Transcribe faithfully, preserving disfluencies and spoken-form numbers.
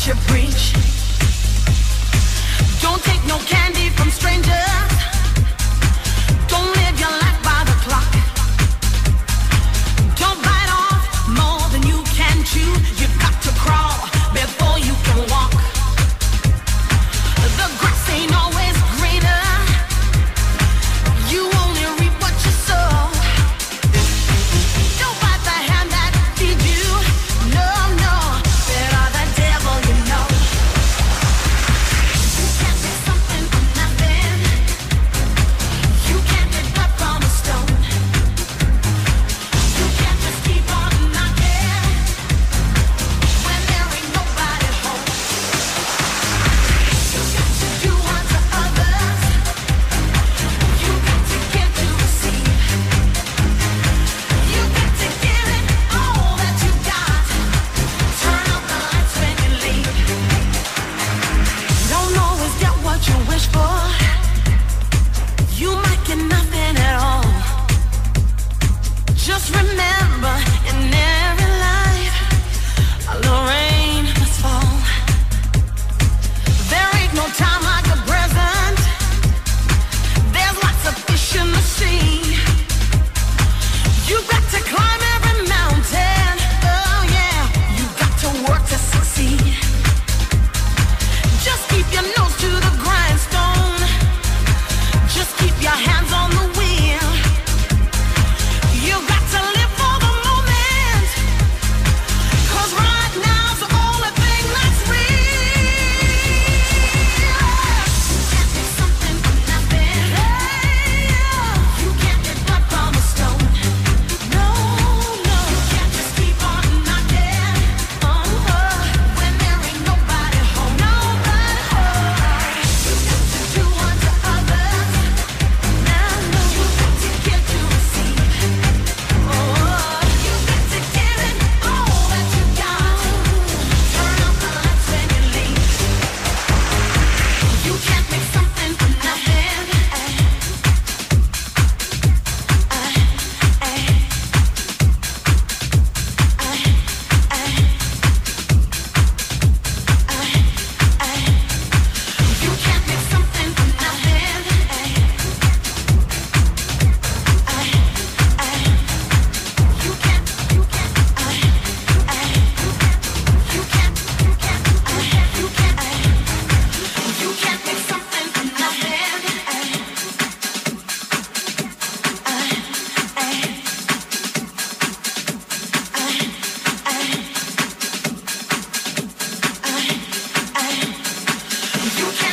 you preach. Don't take no candy from strangers. Don't live your life by the clock. Don't bite off more than you can chew. You've got to crawl before you can walk. The grass ain't always greener. You only reap what you sow. Don't bite the hand that feeds you. No, no, fear of the devil, you know. You can't make something from nothing. You can't get blood from a stone. You can't just keep on knocking when there ain't nobody home. You got to do unto others. You got to give to receive. You got to give it all that you got. Turn off the lights when you leave. Don't always get what you wish for. You might get nothing at all. Just remember, in every life, a little rain must fall. There ain't no time like the present. There's lots of fish in the sea. You got to climb every mountain. Oh yeah, you got to work to succeed. Just keep your nose to the grindstone. Just keep your hands on the wheel. You got to live for the moment. 'Cause right now's the only thing that's real. You can't make something from nothing. You can't get blood from a stone. No, no. You can't just keep on knocking. Oh, when there ain't nobody home. Nobody home. You got to do unto others. Now, no. You got to give to receive. Oh, you got to give it all that you got. Turn off the lights when you leave. You can't make something from nothing. You can't make something from nothing. You can't, you can't, you can't, you can't, you can't, you can't make something from nothing. You can't.